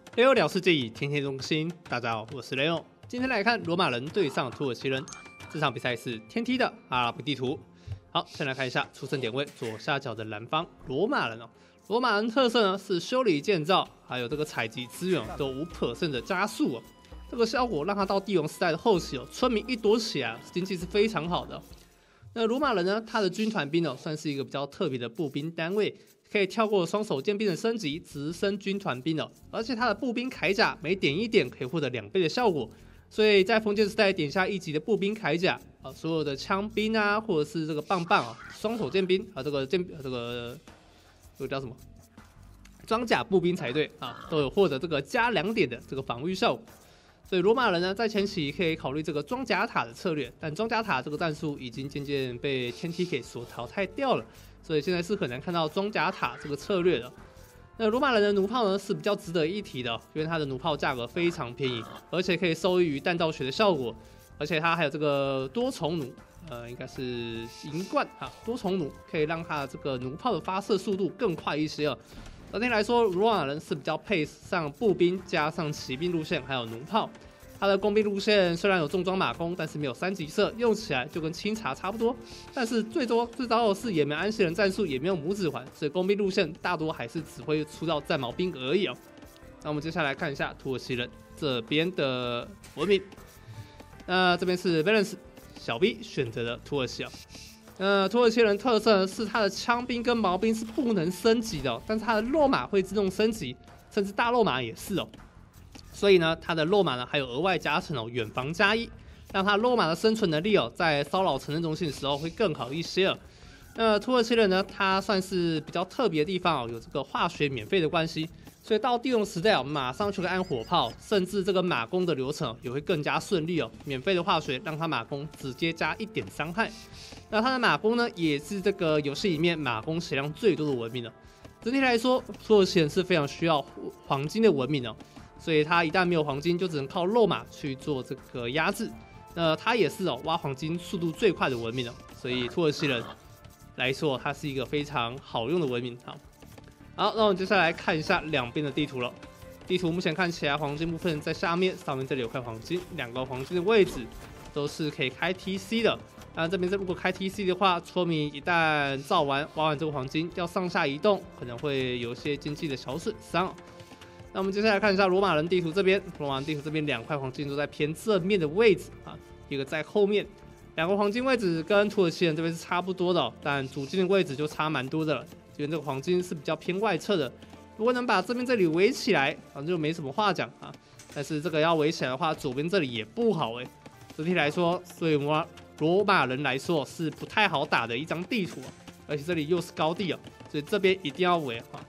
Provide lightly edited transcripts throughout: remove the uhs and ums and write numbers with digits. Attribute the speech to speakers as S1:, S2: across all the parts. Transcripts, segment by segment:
S1: 雷欧聊世界以天天中心，大家好，我是雷欧。今天来看罗马人对上土耳其人，这场比赛是天梯的阿拉伯地图。好，先来看一下出生点位左下角的蓝方罗马人哦。罗马人特色呢是修理建造，还有这个采集资源都5%的加速哦。这个效果让他到帝王时代的后期哦，村民一多起来，经济是非常好的。那罗马人呢，他的军团兵哦，算是一个比较特别的步兵单位。可以跳过双手剑兵的升级，直升军团兵了。而且它的步兵铠甲每点1点可以获得2倍的效果，所以在封建时代点下1级的步兵铠甲啊，所有的枪兵啊，或者是这个棒棒啊，双手剑兵啊，这个叫什么装甲步兵才对啊，都有获得这个加2点的这个防御效果。所以罗马人呢，在前期可以考虑这个装甲塔的策略，但装甲塔这个战术已经渐渐被天梯给所淘汰掉了。所以现在是很难看到装甲塔这个策略的。那罗马人的弩炮呢是比较值得一提的，因为它的弩炮价格非常便宜，而且可以受益于弹道学的效果，而且它还有这个多重弩，应该是银冠啊，多重弩可以让它的这个弩炮的发射速度更快一些哦。整体来说，罗马人是比较配上步兵加上骑兵路线，还有弩炮。它的工兵路线虽然有重装马弓，但是没有3级射，用起来就跟清查差不多。但是最糟的是也没安息人战术，也没有拇指环，所以工兵路线大多还是只会出到战矛兵而已哦。那我们接下来看一下土耳其人这边的文明。那这边是 Balance 小 B 选择的土耳其哦。土耳其人特色是他的枪兵跟矛兵是不能升级的哦，但是他的肉马会自动升级，甚至大肉马也是哦。所以呢，他的肉马呢还有额外加成哦，远防加1，让他肉马的生存能力哦，在骚扰城镇中心的时候会更好一些哦。土耳其人呢，他算是比较特别的地方哦，有这个化学免费的关系，所以到帝王时代哦，马上就可以按火炮，甚至这个马弓的流程也会更加顺利哦。免费的化学让他马弓直接加1点伤害。那他的马弓呢，也是这个游戏里面马弓血量最多的文明哦。整体来说，土耳其人是非常需要黄金的文明哦。所以他一旦没有黄金，就只能靠肉马去做这个压制。他也是挖黄金速度最快的文明哦。所以土耳其人来说，它是一个非常好用的文明。好，那我们接下来看一下两边的地图了。地图目前看起来黄金部分在下面，上面这里有块黄金，2个黄金的位置都是可以开 TC 的。那这边如果开 TC 的话，村民一旦挖完这个黄金，要上下移动，可能会有一些经济的小损伤。那我们接下来看一下罗马人地图这边，罗马人地图这边2块黄金都在偏正面的位置啊，一个在后面，2个黄金位置跟土耳其人这边是差不多的哦，但主金的位置就差蛮多的了，因为这个黄金是比较偏外侧的。如果能把这边这里围起来，反正就没什么话讲啊。但是这个要围起来的话，左边这里也不好哎。整体来说，对罗马人来说是不太好打的一张地图，而且这里又是高地哦，所以这边一定要围啊。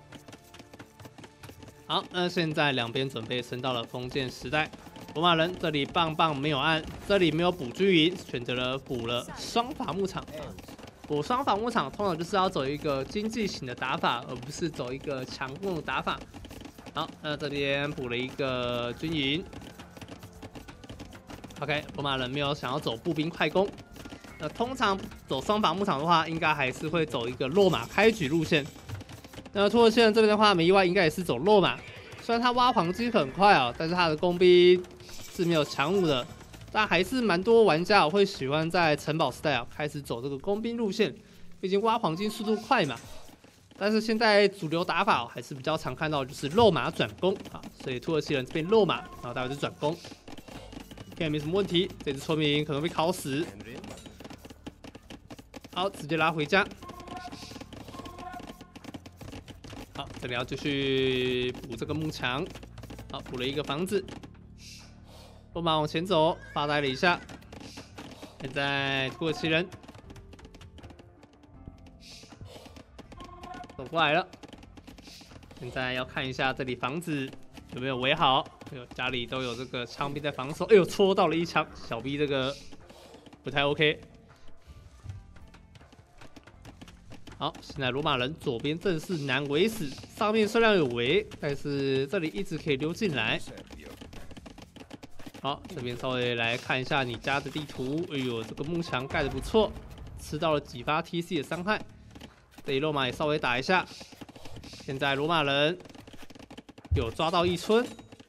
S1: 好，那现在两边准备升到了封建时代。罗马人这里棒棒没有按，这里没有补军营，选择了补了双伐木场。补双伐木场通常就是要走一个经济型的打法，而不是走一个强攻的打法。好，那这边补了一个军营。OK， 罗马人没有想要走步兵快攻。那通常走双伐木场的话，应该还是会走一个落马开局路线。那土耳其人这边的话，没意外应该也是走肉马。虽然他挖黄金很快哦，但是他的工兵是没有强弩的。但还是蛮多玩家会喜欢在城堡时代开始走这个工兵路线，毕竟挖黄金速度快嘛。但是现在主流打法还是比较常看到就是肉马转攻啊，所以土耳其人这边肉马，然后待会就转攻，应该没什么问题。这只村民可能被烤死，好，直接拉回家。好，这里要继续补这个幕墙。好，补了一个房子。罗马往前走，发呆了一下。现在土耳其人走过来了。现在要看一下这里房子有没有围好。哎呦，家里都有这个枪兵在防守。哎呦，戳到了一枪，小 B 这个不太 OK。好，现在罗马人左边正是难围死，上面虽然有围，但是这里一直可以溜进来。好，这边稍微来看一下你家的地图。哎呦，这个幕墙盖得不错，吃到了几发 TC 的伤害。这里罗马也稍微打一下。现在罗马人有抓到一村，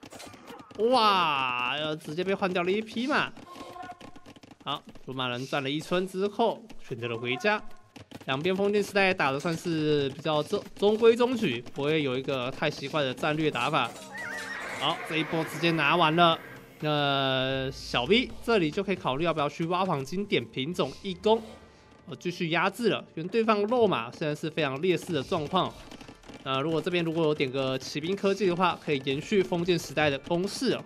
S1: 哇，直接被换掉了一匹马。好，罗马人占了1村之后，选择了回家。两边封建时代打的算是比较中规中矩，不会有一个太奇怪的战略打法。好，这一波直接拿完了。那小 B 这里就可以考虑要不要去挖黄金点品种一攻，继续压制了，因为对方肉马现在是非常劣势的状况。如果这边如果有点个骑兵科技的话，可以延续封建时代的攻势了。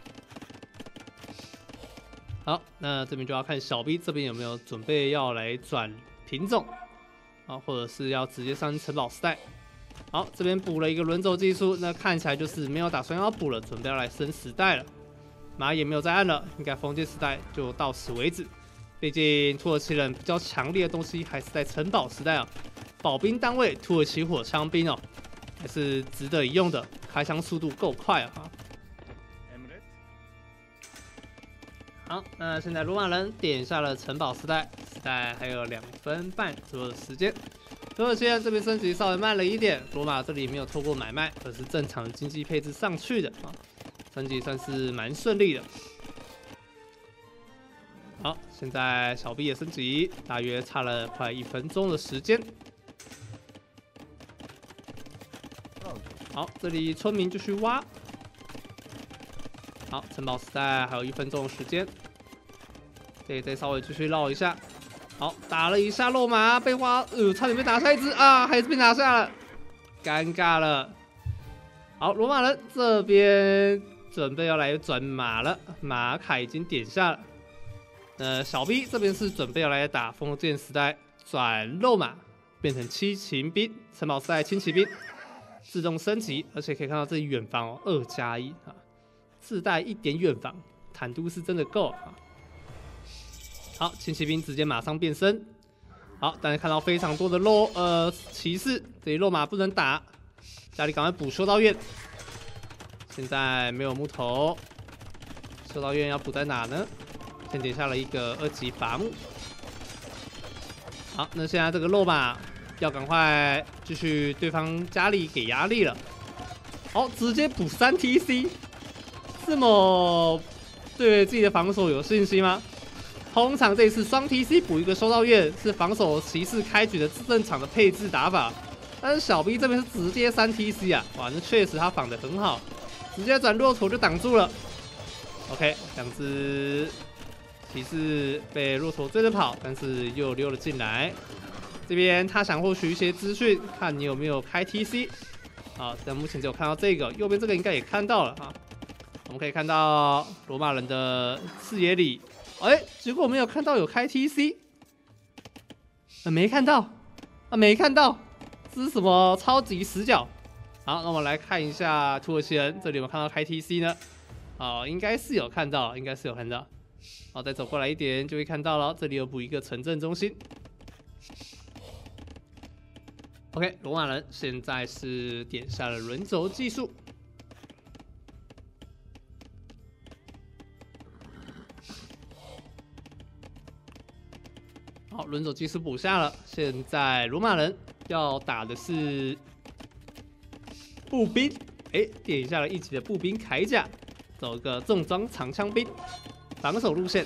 S1: 好，那这边就要看小 B 这边有没有准备要来转品种，或者是要直接上城堡时代。好，这边补了一个轮轴技术，那看起来就是没有打算要补了，准备要来升时代了。马也没有再按了，应该封建时代就到此为止。毕竟土耳其人比较强烈的东西还是在城堡时代啊，保兵单位土耳其火枪兵哦，还是值得一用的，开枪速度够快啊。好，那现在罗马人点下了城堡时代，时代还有2分半左右的时间。土耳其人这边升级稍微慢了一点，罗马这里没有透过买卖，而是正常的经济配置上去的啊。升级算是蛮顺利的。好，现在小 B 也升级，大约差了快1分钟的时间。好，这里村民就去挖。好，城堡时代还有1分钟的时间，再稍微继续绕一下。好，打了一下肉马，被挖，差点被拿下一只啊，还是被拿下了，尴尬了。好，罗马人这边准备要来转马了，马卡已经点下了。小 B 这边是准备要来打封建时代，转肉马变成轻骑兵，城堡时代轻骑兵自动升级，而且可以看到这里远防哦，2+1啊，自带1点远防，坦度是真的够啊。好，轻骑兵直接马上变身。好，但是看到非常多的骑士，这里肉马不能打，家里赶快补修道院。现在没有木头，修道院要补在哪呢？先点下了一个2级伐木。好，那现在这个肉马要赶快继续对方家里给压力了。好，直接补3 TC， 这么对自己的防守有信心吗？通常这一次双 TC 补一个修道院是防守骑士开局的正常的配置打法，但是小 B 这边是直接3 TC 啊，哇，那确实他防得很好，直接转骆驼就挡住了。OK， 2只骑士被骆驼追着跑，但是又溜了进来。这边他想获取一些资讯，看你有没有开 TC。好，但目前只有看到这个，右边这个应该也看到了啊。我们可以看到罗马人的视野里，结果我没有看到有开 TC，没看到啊，没看到，这是什么超级死角？好，那我们来看一下土耳其人这里有没有看到开 TC 呢？应该是有看到，应该是有看到。好，再走过来一点就会看到了，这里有补一个城镇中心。OK， 罗马人现在是点下了轮轴技术。好，轮轴技术补下了，现在罗马人要打的是步兵，点下了1级的步兵铠甲，走一个重装长枪兵，防守路线。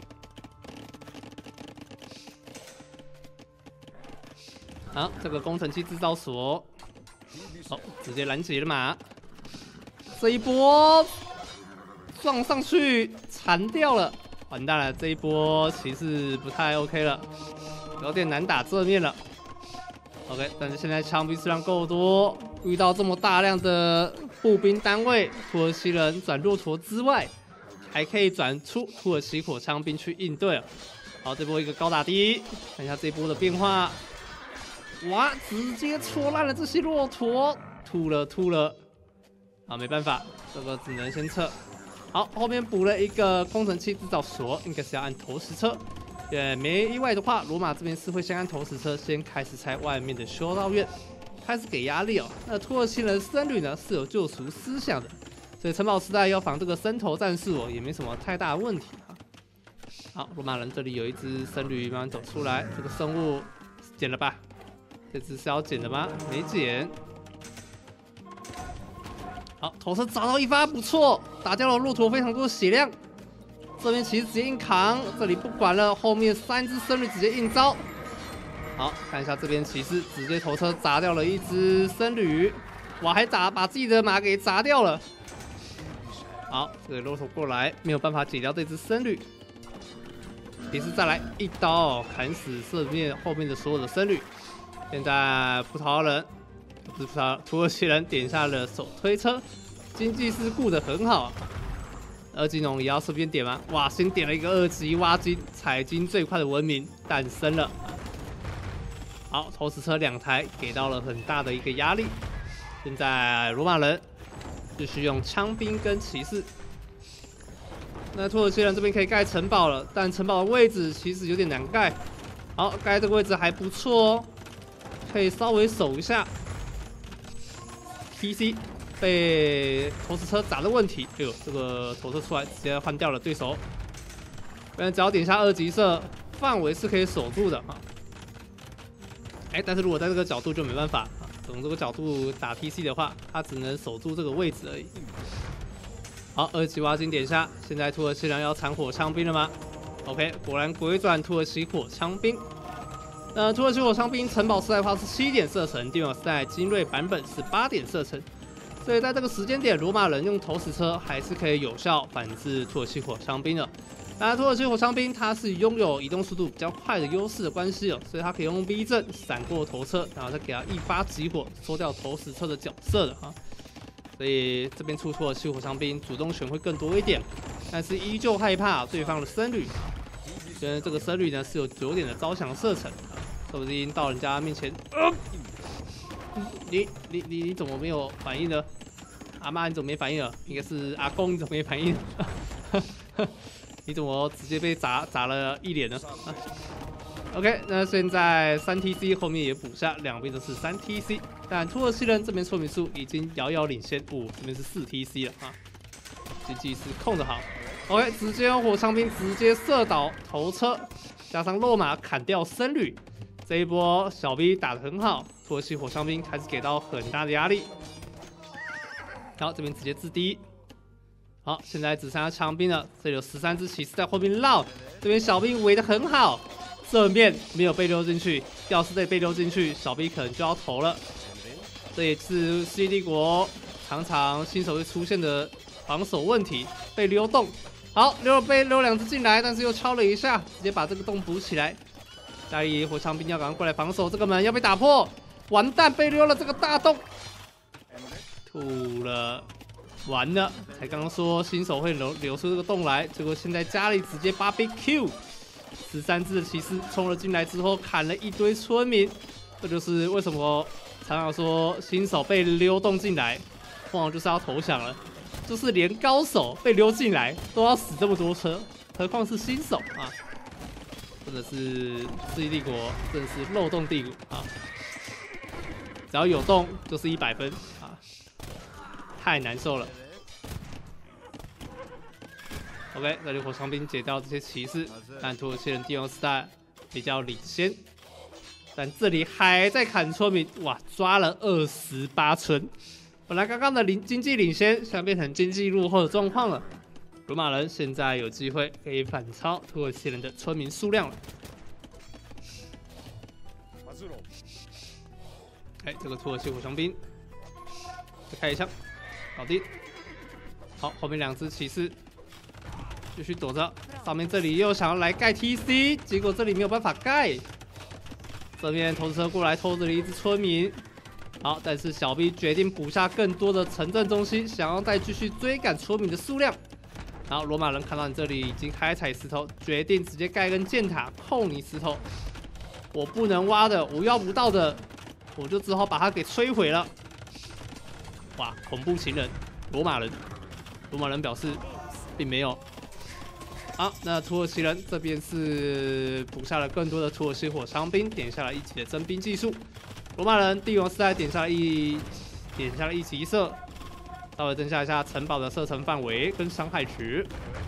S1: 好，这个工程器制造所，直接拦截了马，这一波撞上去残掉了，完蛋了，这一波骑士不太 OK 了，有点难打正面了。OK， 但是现在枪兵数量够多，遇到这么大量的步兵单位，土耳其人转骆驼之外，还可以转出土耳其火枪兵去应对。好，这波一个高打低，看一下这波的变化。哇！直接戳烂了这些骆驼，吐了！啊，没办法，这个只能先撤。好，后面补了一个工程器制造所，应该是要按投石车。没意外的话，罗马这边是会先按投石车，先开始拆外面的修道院，开始给压力哦。那土耳其人僧侣呢是有救赎思想的，所以城堡时代要防这个僧头战术也没什么太大的问题啊。好，罗马人这里有一只僧侣慢慢走出来，这个生物捡了吧？这只是要捡的吗？没捡。 好，头车找到一发，不错，打掉了骆驼非常多的血量。这边骑士直接硬扛，这里不管了，后面3只僧侣直接硬招。好，看一下这边骑士直接头车砸掉了一只僧侣，哇，还把自己的马给砸掉了。好，这个骆驼过来，没有办法解掉这只僧侣。骑士再来一刀砍死后面的所有的僧侣。现在葡萄牙人不是土耳其人点下了手推车，经济是顾得很好。二技农也要顺便点吗？哇，先点了一个2级挖金，采金最快的文明诞生了。好，投石车2台给到了很大的一个压力。现在罗马人继续用枪兵跟骑士。那土耳其人这边可以盖城堡了，但城堡的位置其实有点难盖。好，盖这个位置还不错哦，可以稍微守一下。TC 被投石车砸的问题，哎呦，这个投射出来直接换掉了对手。不然只要点下2级射，范围是可以守住的啊。但是如果在这个角度就没办法啊，从这个角度打 TC 的话，他只能守住这个位置而已。好，2级挖金点下，现在土耳其人要产火枪兵了吗 ？OK， 果然鬼转土耳其火枪兵。那土耳其火枪兵城堡时代化是7点射程，电网时代精锐版本是8点射程，所以在这个时间点，罗马人用投石车还是可以有效反制土耳其火枪兵的。当然，土耳其火枪兵它是拥有移动速度比较快的优势的关系哦，所以它可以用 V 阵闪过头车，然后再给它一发集火，缩掉投石车的角色的哈。所以这边出土耳其火枪兵主动权会更多一点，但是依旧害怕对方的僧侣。虽然这个僧侣呢是有9点的招降射程，说不定到人家面前，你怎么没有反应呢？阿妈你怎么没反应了？应该是阿公你怎么没反应？你怎么直接被砸了一脸呢？OK， 那现在3TC 后面也补下，两边都是3TC， 但土耳其人这边村民数已经遥遥领先，这边是4TC 了啊，经济是控得好。OK， 直接用火枪兵直接射倒头车，加上肉马砍掉僧侣，这一波小 B 打得很好，土耳其火枪兵开始给到很大的压力。好，这边直接制敌。好，现在只剩下枪兵了，这里有13只骑士在后面绕，这边小兵围得很好。正面没有被溜进去，要是再被溜进去，小 B 可能就要投了。这也是世纪帝国常常新手会出现的防守问题，被溜洞。好，被溜2只进来，但是又敲了一下，直接把这个洞补起来。家里火枪兵要赶快过来防守，这个门要被打破，完蛋，被溜了这个大洞，吐了，完了！才刚刚说新手会流出这个洞来，结果现在家里直接BBQ。13只的骑士冲了进来之后，砍了一堆村民，这就是为什么常常说新手被溜洞进来，通常就是要投降了。就是连高手被溜进来都要死这么多车，何况是新手啊！真的是世纪帝国，真的是漏洞帝国啊！只要有洞就是100分啊，太难受了。OK， 这里火枪兵解掉这些骑士，但土耳其人帝王时代比较领先，但这里还在砍村民，哇，抓了28村。本来刚刚的经济领先，现在变成经济落后的状况了。罗马人现在有机会可以反超土耳其人的村民数量了。这个土耳其火枪兵，再开一枪，搞定。好，后面2只骑士。继续躲着，上面这里又想要来盖 TC， 结果这里没有办法盖。这边投石车过来偷着了一只村民，好，但是小 B 决定补下更多的城镇中心，想要再继续追赶村民的数量。然后罗马人看到你这里已经开采石头，决定直接盖根箭塔扣你石头。我不能挖的，我要不到的，我就只好把它给摧毁了。哇，恐怖情人，罗马人表示并没有。好，那土耳其人这边是补下了更多的土耳其火枪兵，点下了1级的征兵技术。罗马人帝王时代点下了1级射，稍微增加一下城堡的射程范围跟伤害值。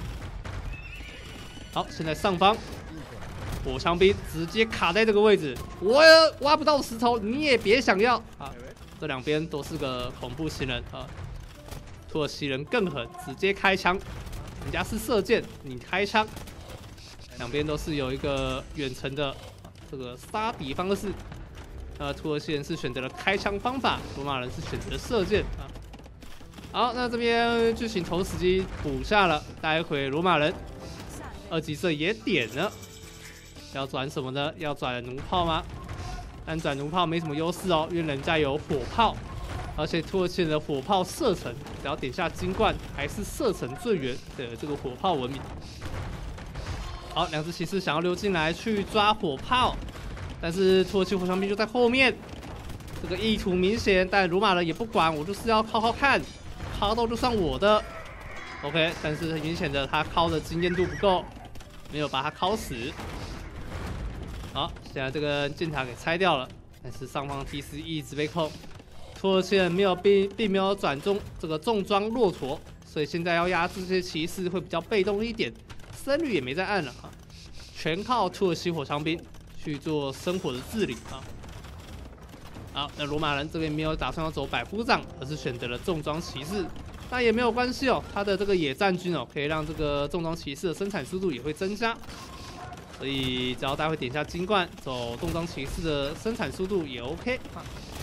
S1: 好，现在上方火枪兵直接卡在这个位置，我挖不到石头，你也别想要啊！这两边都是个恐怖情人啊！ 土耳其人更狠，直接开枪，人家是射箭，你开枪，两边都是有一个远程的这个杀敌方式。土耳其人是选择了开枪方法，罗马人是选择了射箭啊。好，那这边巨型投石机补下了，待会罗马人2级射也点了，要转什么呢？要转弩炮吗？但转弩炮没什么优势哦，因为人家有火炮，而且土耳其人的火炮射程只要点下金冠，还是射程最远的这个火炮文明。好，两只骑士想要溜进来去抓火炮。但是土耳其火枪兵就在后面，这个意图明显，但罗马人也不管，我就是要靠靠看，靠到就算我的。OK， 但是很明显的他靠的经验度不够，没有把他靠死。好，现在这个箭塔给拆掉了，但是上方 T4一直被控，土耳其人并没有转中这个重装骆驼，所以现在要压制这些骑士会比较被动一点，僧侣也没在按了啊，全靠土耳其火枪兵去做生活的治理啊。好，那罗马人这边没有打算要走百夫长，而是选择了重装骑士。那也没有关系哦，他的这个野战军哦，可以让这个重装骑士的生产速度也会增加。所以只要待会点下金冠，走重装骑士的生产速度也 OK 啊。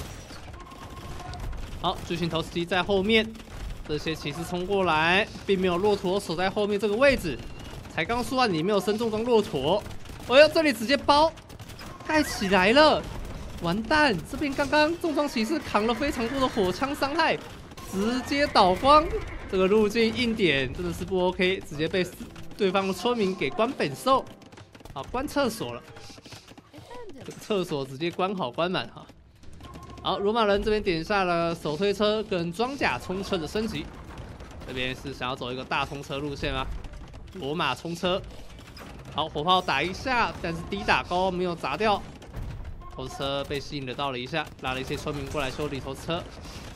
S1: 好，巨型投石机在后面，这些骑士冲过来，并没有骆驼守在后面这个位置。才刚说完你没有升重装骆驼，哎呦，这里直接包盖起来了，完蛋！这边刚刚重装骑士扛了非常多的火枪伤害，直接倒光。这个路径硬点真的是不 OK， 直接被对方的村民给关本兽。好，关厕所了，这个厕所直接关好关满哈。好，罗马人这边点下了手推车跟装甲冲车的升级，这边是想要走一个大冲车路线吗？罗马冲车，好，火炮打一下，但是低打高没有砸掉，投石车被吸引得到了一下，拉了一些村民过来修理投石车。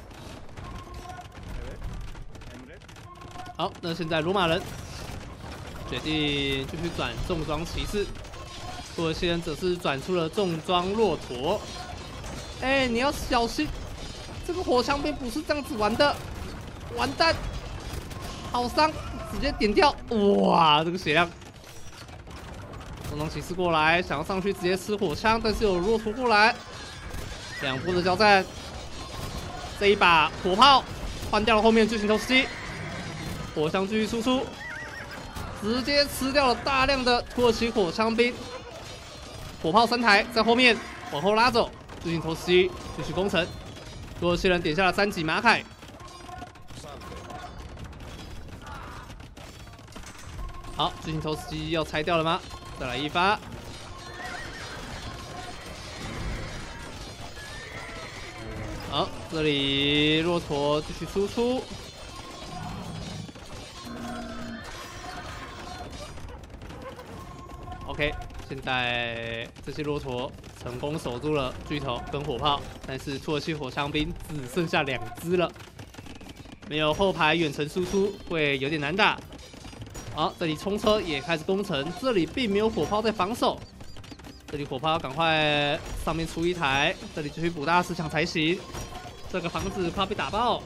S1: 好，那现在罗马人决定继续转重装骑士，土耳其人则是转出了重装骆驼。哎，你要小心，这个火枪兵不是这样子玩的，完蛋，好伤，直接点掉。哇，这个血量！重装骑士过来，想要上去直接吃火枪，但是有骆驼过来，两波的交战。这一把火炮换掉了后面巨型投石机，火枪继续输出。直接吃掉了大量的土耳其火枪兵，火炮3台在后面往后拉走，巨型投石机继续攻城。土耳其人点下了3级马凯，好，巨型投石机要拆掉了吗？再来一发，好，这里骆驼继续输出。OK， 现在这些骆驼成功守住了巨头跟火炮，但是土耳其火枪兵只剩下2只了，没有后排远程输出会有点难打。好，这里冲车也开始攻城，这里并没有火炮在防守，这里火炮要赶快上面出1台，这里继续补大石墙才行。这个房子快被打爆，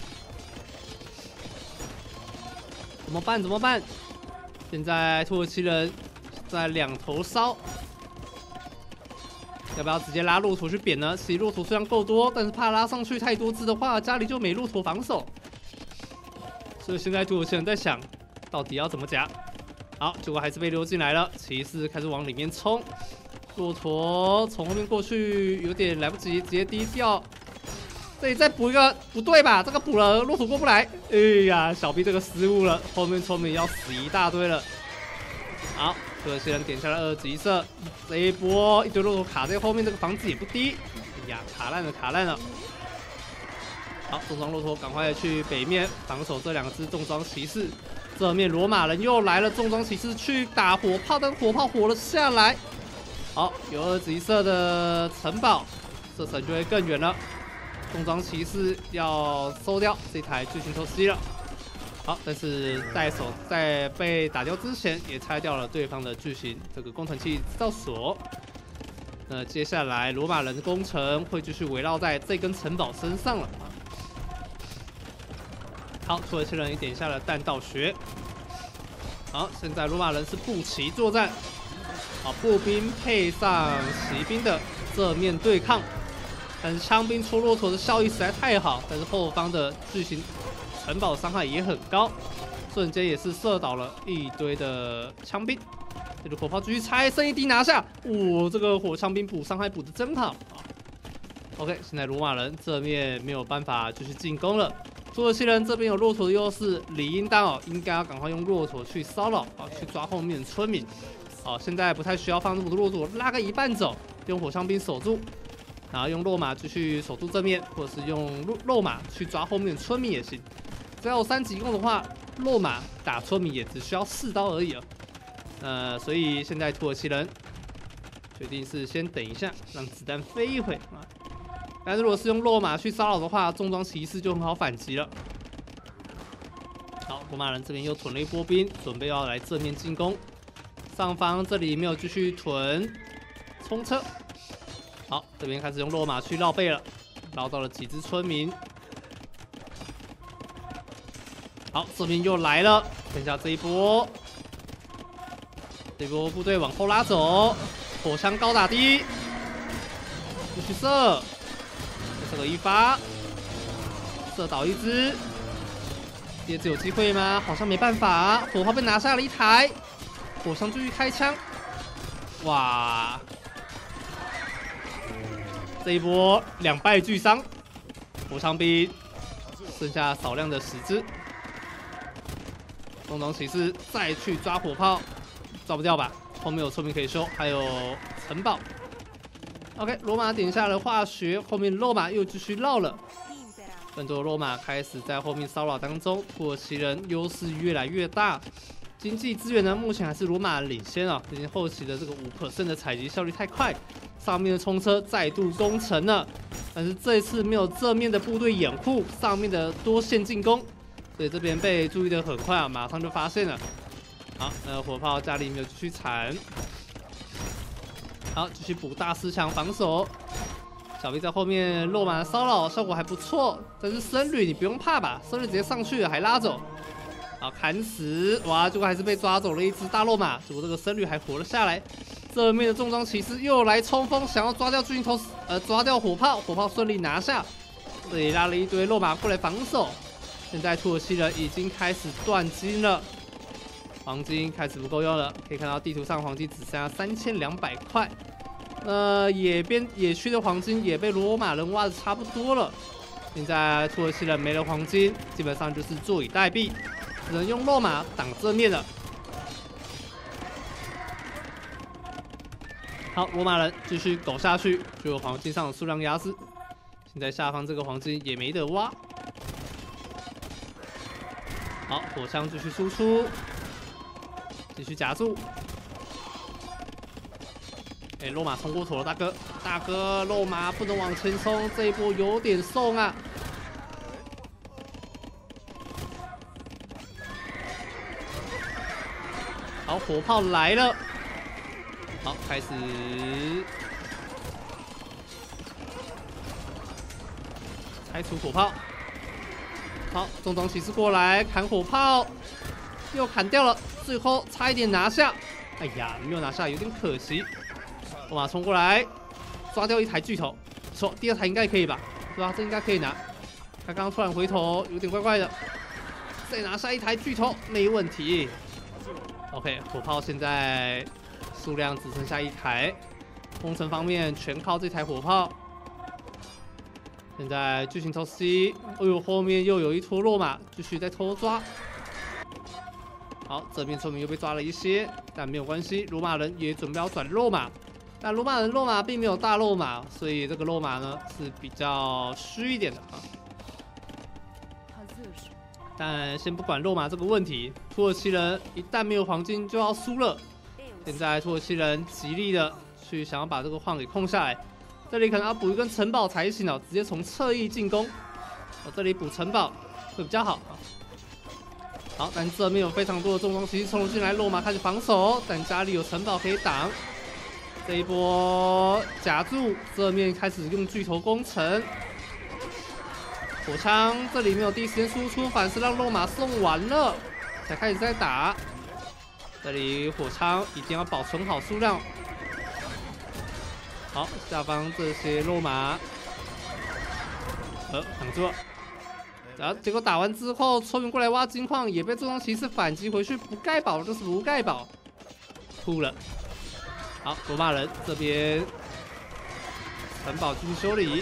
S1: 怎么办？怎么办？现在土耳其人在2头烧，要不要直接拉骆驼去扁呢？其实骆驼虽然够多，但是怕拉上去太多只的话，家里就没骆驼防守。所以现在土耳其人在想，到底要怎么夹？好，结果还是被溜进来了。骑士开始往里面冲，骆驼从后面过去有点来不及，直接低调。这里再补一个，不对吧？这个补了，骆驼过不来。哎呀，小 B 这个失误了，后面村民要死一大堆了。好，土耳其人点下了2级射，这一波一堆骆驼卡在后面，这个房子也不低。哎呀，卡烂了，卡烂了。好，重装骆驼赶快去北面防守这2只重装骑士。这面罗马人又来了，重装骑士去打火炮，但火炮活了下来。好，有2级射的城堡，射程就会更远了。重装骑士要收掉这台巨型投石机了。好，但是在被打掉之前，也拆掉了对方的巨型这个工程器制造所。那接下来罗马人的攻城会继续围绕在这根城堡身上了。 好，土耳其人也点下了弹道学。好，现在罗马人是步骑作战，好，步兵配上骑兵的正面对抗，但是枪兵戳骆驼的效益实在太好，但是后方的巨型城堡伤害也很高，瞬间也是射倒了一堆的枪兵。这个火炮继续拆，剩一滴拿下，哇，这个火枪兵补伤害补的真好啊。OK， 现在罗马人这面没有办法继续进攻了。土耳其人这边有骆驼的优势，理应当应该要赶快用骆驼去骚扰去抓后面的村民。现在不太需要放这么多骆驼，拉个一半走，用火枪兵守住，然后用落马继续守住正面，或者是用肉马去抓后面的村民也行。只要有3级攻的话，落马打村民也只需要4刀而已所以现在土耳其人决定是先等一下，让子弹飞一会啊。但是如果是用落马去骚扰的话，重装骑士就很好反击了。好，罗马人这边又屯了一波兵，准备要来正面进攻。上方这里没有继续屯冲车。好，这边开始用落马去绕背了，绕到了几只村民。好，这边又来了，看一下这一波，这波部队往后拉走，火枪高打低，继续射。射个1发，射倒一只，第二只有机会吗？好像没办法，火炮被拿下了一台，火枪继续开枪，哇！这一波2败俱伤，火枪兵剩下少量的10只，重装骑士再去抓火炮，抓不掉吧？后面有村民可以修，还有城堡。OK， 罗马点下了化学，后面罗马又继续绕了。更多罗马开始在后面骚扰当中，土耳其人优势越来越大。经济资源呢，目前还是罗马领先毕竟后期的这个5% 的采集效率太快，上面的冲车再度攻城了。但是这一次没有正面的部队掩护，上面的多线进攻，所以这边被注意的很快马上就发现了。好，火炮家里没有继续铲。好，继续补大师墙防守。小兵在后面落马骚扰，效果还不错。但是僧侣你不用怕吧？僧侣直接上去了，还拉走。好，砍死！哇，结果还是被抓走了一只大落马。结果这个僧侣还活了下来。正面的重装骑士又来冲锋，想要抓掉巨型头，抓掉火炮。火炮顺利拿下。这里拉了一堆落马过来防守。现在土耳其人已经开始断金了。黄金开始不够用了，可以看到地图上黄金只剩下3200块。野区的黄金也被罗马人挖的差不多了。现在土耳其人没了黄金，基本上就是坐以待毙，只能用罗马挡正面了。好，罗马人继续苟下去，就有黄金上的数量压制。现在下方这个黄金也没得挖。好，火枪继续输出。继续夹住，肉马冲过头了，大哥，大哥，肉马不能往前冲，这一波有点送啊。好，火炮来了，好，开始拆除火炮。好，重装骑士过来砍火炮，又砍掉了。最后差一点拿下，哎呀，没有拿下，有点可惜。罗马冲过来，抓掉一台巨头，不错，第2台应该可以吧？对吧？这应该可以拿。他刚刚突然回头，有点怪怪的。再拿下一台巨头，没问题。OK， 火炮现在数量只剩下1台，攻城方面全靠这台火炮。现在巨型头 C， 哎呦，后面又有一坨落马，继续在偷抓。好，这边村民又被抓了一些，但没有关系，罗马人也准备要转肉马，但罗马人肉马并没有大肉马，所以这个肉马呢是比较虚一点的但先不管肉马这个问题，土耳其人一旦没有黄金就要输了。现在土耳其人极力的去想要把这个矿给控下来，这里可能要补一根城堡才行直接从侧翼进攻。这里补城堡会比较好好，但这边有非常多的重装骑士冲进来，罗马开始防守，但家里有城堡可以挡。这一波夹住，这面开始用巨头攻城， 火枪这里没有第一时间输出，反而是让肉马送完了，才开始在打。这里火枪一定要保存好数量。好，下方这些肉马，挡住了。然后结果打完之后，村民过来挖金矿，也被重装骑士反击回去，不盖堡就是不盖堡，吐了。好，罗马人这边城堡继续修理。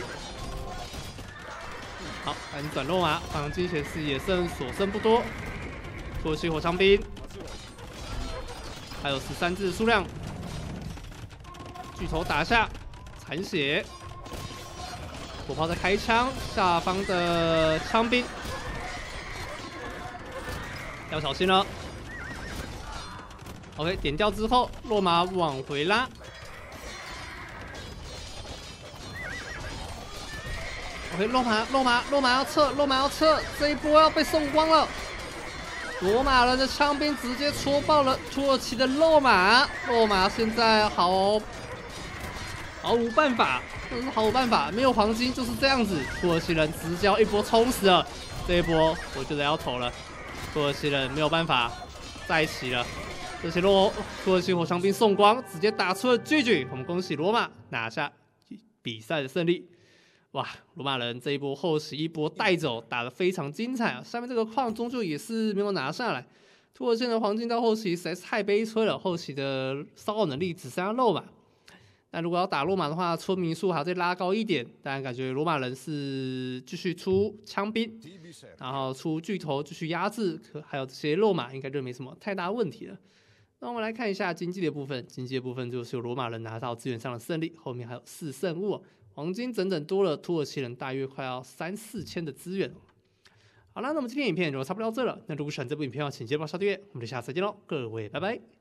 S1: 好，赶紧转肉马，黄金显示也所剩不多。土耳其火枪兵还有13只数量，巨头打下，残血。火炮在开枪，下方的枪兵要小心了。OK， 点掉之后，落马往回拉。OK， 落马要撤，这一波要被送光了。罗马人的枪兵直接戳爆了土耳其的肉马，肉马现在毫无办法。真是毫无办法，没有黄金就是这样子。土耳其人直接一波冲死了，这一波我觉得要投了。土耳其人没有办法在一起了，这些土耳其火枪兵送光，直接打出了GG。我们恭喜罗马拿下比赛的胜利。哇，罗马人这一波后期一波带走，打得非常精彩啊！下面这个矿终究也是没有拿下来。土耳其人的黄金到后期实在是太悲催了，后期的骚扰能力只剩下肉马。但如果要打罗马的话，村民数还要再拉高一点。但感觉罗马人是继续出枪兵，然后出巨头继续压制，还有这些肉马应该就没什么太大问题了。那我们来看一下经济的部分，经济的部分就是由罗马人拿到资源上的胜利，后面还有4胜物，黄金整整多了土耳其人大约快要3-4千的资源。好了，那么今天影片就差不多到这了。那如果喜欢这部影片的话，请记得帮我订阅，我们就下次再见喽，各位拜拜。